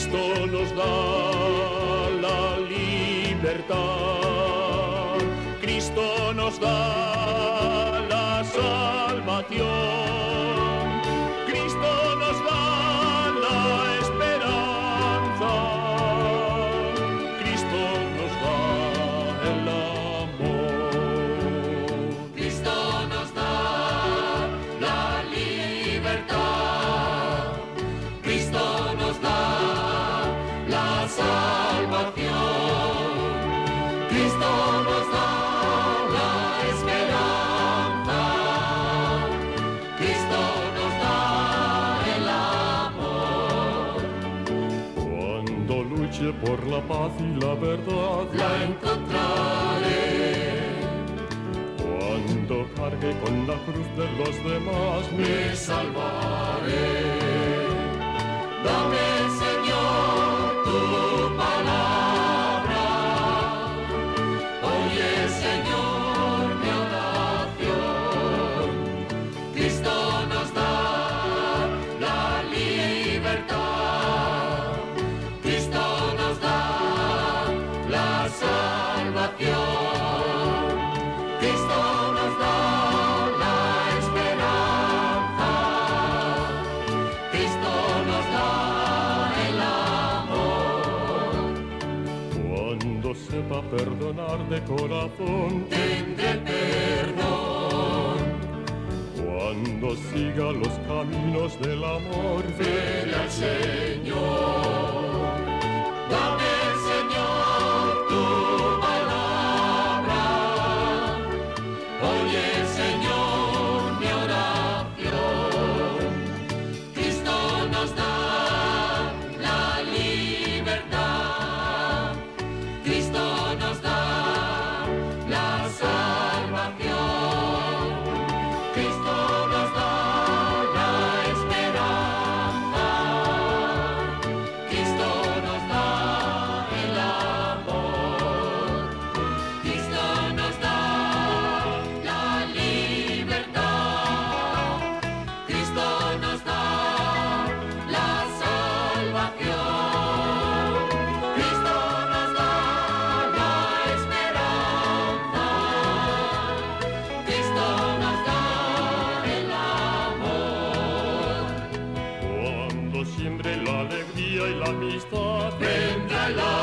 Cristo nos da la libertad, Cristo nos da la salvación, Cristo nos da la esperanza, Cristo nos da el amor. Cristo nos da la libertad, Cristo nos da la salvación, Cristo nos da la esperanza, Cristo nos da el amor. Cuando luche por la paz y la verdad, La encontraré. cuando cargue con la cruz de los demás, Me salvaré. Dame, Señor, tu palabra. Oye, Señor, mi oración. Cristo nos da la libertad. Cristo nos da la salvación. Cristo nos da la esperanza, Cristo nos da el amor. cuando sepa perdonar de corazón, Tendré perdón, cuando siga los caminos del amor, veré al Señor. Dame, Señor, tu palabra. Oye, Señor, mi oración. Cristo nos da la libertad. Cristo nos da la salvación. Cristo nos da la esperanza. Cristo nos da el amor. Cristo nos da la libertad. Cristo nos da la salvación. Cristo nos da la esperanza. Cristo nos da el amor. cuando siembre la alegría y la amistad, Vendrá el